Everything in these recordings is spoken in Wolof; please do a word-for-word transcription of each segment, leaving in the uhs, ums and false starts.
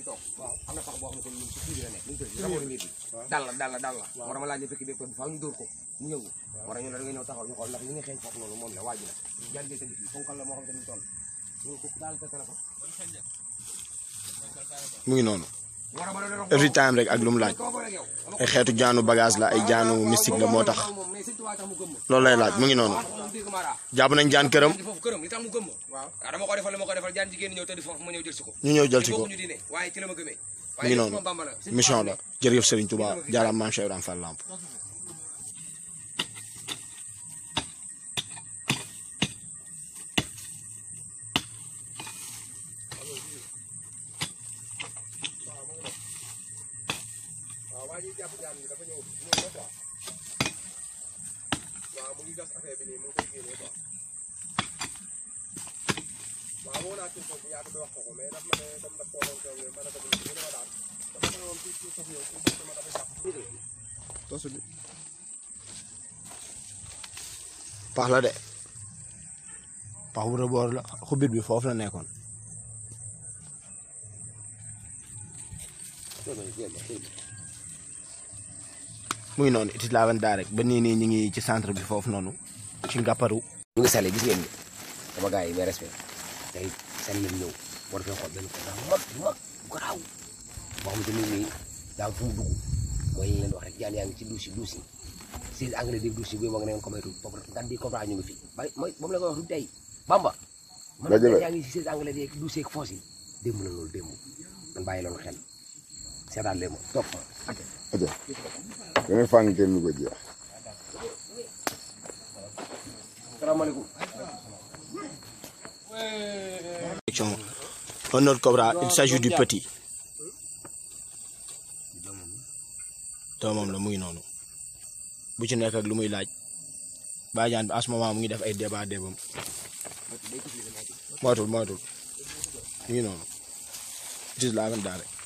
toog am na pax boo xam ne ñun ci kii bi la nekk ñu tëdd raboori nit bi dal la dal la dal la war ma laaj ne fekk bi ko faaw ñu dóor ko mu ñëw war ñu la da nga ñëw taxaw ñu xool ndax li nga xeeñ foofu noonu moom la waa ji la jaan gi tëdd fii fonkal la moo xam ne ñu toll ñu ko daal sa téléphone mu ngi noonu every time rek ak lu mu laaj ay xeetu jaanu bagage la ay jaanu mystique la moo tax loolu lay laaj mu ngi noonu jàpp nañ jaan këram ñu ñëw jël si ko mu ngi noonu mission la jërëjëf Serigne Touba jaaraam maam Cheikh Ibrahima Fall Lamp waa ñuy jàpp jaan bi dafa ñëw ñëw ba quoi waaw mu ngi gas affaire bi nii mu ngi koy génnee quoi waaw woo naa tur foofu yàgg bi wax ko ko mais daf ma ne comme daf koo doon teew ma ne ko bu ñu ma daal dafa ma woon ci sof yow ci sama dafa jàpp tosu bi pax la de pax bu rëboor la xubit bi foofu la nekkoon mu ngi noonu itis laavan daa rek ba nii nii ñu ngi ci centre bi foofu noonu ci ngàpparu ñu ngi sale gis ngeen ni sama gars yi mais respect tey seen lañ ñëw war fee xool benn programme mag mag garaaw boo xamante ni nii daa fu mu dugg mooy li leen wax rek jaan yaa ngi ci douche yi douche yi si anglais dégg douche yi bi ma nga neen ko maytu ngan di comprendre ñu ngi fi ba mooy moom la koy wax du tey bamba man yaa ngi si seize anglais yeeg douche yeeg foos yi démb la loolu démb man bàyyi loolu xel seetaan leen ma topp ma aja dama fàng kenn mu ko jeex salaamaaleykum un autre cobra il s'agit du petit doomam la mu ngi noonu bu ci nekk ak lu muy laaj bàjjan bi à ce moment mu ngi def ay débat débam moytul moytul mu ngi noonu itis laavan daa rek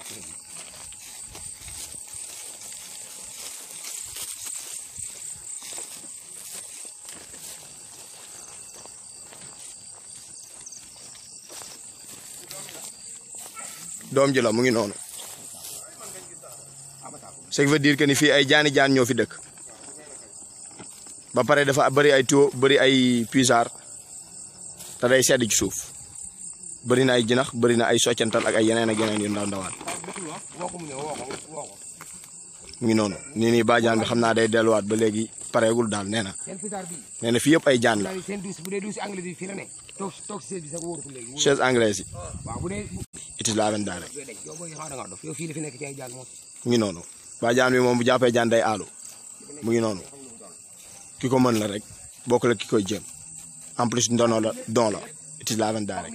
doom ji la mu ngi noonu ce qui veut dire que ni fii ay jaani jaan ñoo fi dëkk ba pare dafa bëri ay tuyau bëri ay puisard te day sedd ci suuf bëri na ay jinax bëri na ay soccantal ak ay yeneen ak yeneen yu ndaw ndawaan mu ngi noonu nii nii bàjjan bi xam naa day delluwaat ba léegi pareegul daal nee na nee na fii yëpp ay jaan la chaise anglaise yi itis laavan daa rek mu ngi noonu bàjjan bi moom bu jàppee jaan day aalu mu ngi noonu ki ko mën la rek bokk la ki koy jéem en plus ndono la don la itis laavan daa rek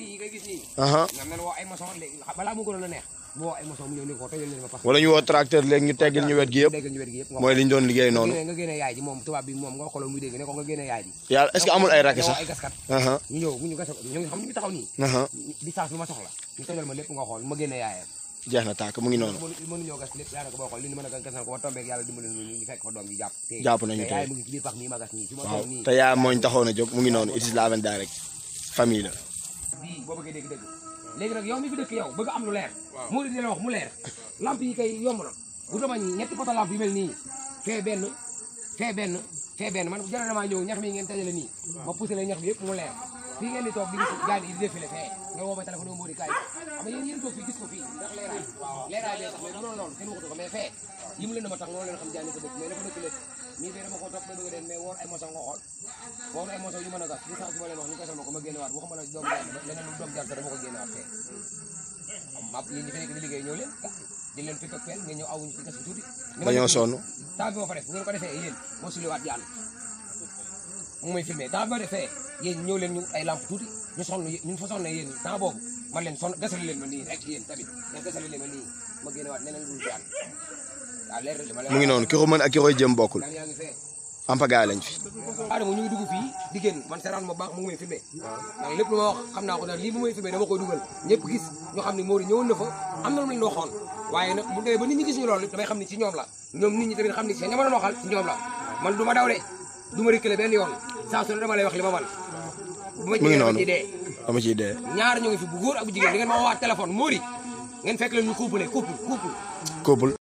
wala ñu woo tracteur léegi ñu teggil ñu wet gi yëpp mooy li ñu doon liggéey noonu yàlla est-ce que amul ay rakk sax ñu ñëw ñu gas ñu xam ñu taxaw nii distance bi ma soxla ñu tojal ma lépp nga xool ma génne yaayam jeex na tàkk mu ngi noonu mënu ñoo gas lépp daanaka boo xool li ñu mën a gas na ko ba tombeeg yàlla dimbali ñu fekk fa doom bi jàpp jàpp nañu tey mu ngi ci biir pax nii ma gas nii waaw te yaa mooñ taxaw na jóg mu ngi noonu itis laavan daa rek famille la bii boo bëggee dégg dëgg léegi nag yow mi fi dëkk yow bëgg am lu leer moo di la wax mu leer lamp yi kay yomb na bu dama ñetti poto lamp yu mel nii fee benn fee benn fee benn man jara damaa ñëw ñax mi ngeen tajale nii ma poussé la ñax bi yëpp mu leer fii ngeen di toog di gis jaan yi di défilé fee nga woo ma téléphone moo di kaay xam nga yéen yéen toog fii gis ko fii ndax leeraay leeraay bee tax mais bu doon loolu kenn waxatu ko mais fee li mu leen dama tax noonu leen xam jaan yi ko dëkk mais dafa dëkk lépp nii fee dama ko topp ba bëgg den mais woon ay moson nga xool woon ay moson yu mën a gas distance bi ma leen wax ñu gasal ma ko ma génnewaat waxuma la doomu jaan leneen lu doomu jaan sax dama ko génnewaat fee ma yéen ñi fi nekk di liggéey ñëw leen di leen pikk ak peel nga ñëw awuñu fi gas bi tuuti dañoo sonn temps bi ma fa def ngeen ko defee yéen moo suliwaat jaan mu may filmé temps bi ma defee yéen ñëw leen ñu ay lampe tuuti ñu sonn ñu fa sonn yéen temps boobu man leen sonn gasal leen ma nii rek yéen tamit ngeen gasal leen ma nii ma génnewaat neneen dul jaan waaw leer mu ngi noonu ki ko mën ak ki koy jëm bokkul ampagaay lañ fi adama ñu ngi dugg fii di génn man seraan ma baax mu ngi may filmé ndax lépp lu ma wax xam naa ko ndax lii bu may filmé dama koy dugal ñëpp gis ñu xam ne Mody ñëwoon na fa am na lu leen waxoon waaye nag bu dee ba nit ñi gis ñu loolu damay xam ne ci ñoom la ñoom nit ñi tamit xam ne ci ña ma doon waxal ci ñoom la man du ma daw de du ma reculer benn yoon saa su ne dama lay wax li ma man bu ma mu ngi ci noonu dee dama ciy dee ñaar ñu ngi fi bu góor ak bu jigéen di ngeen ma woowaat téléphone Mody ngeen fekk leen ñu couple couple couple couple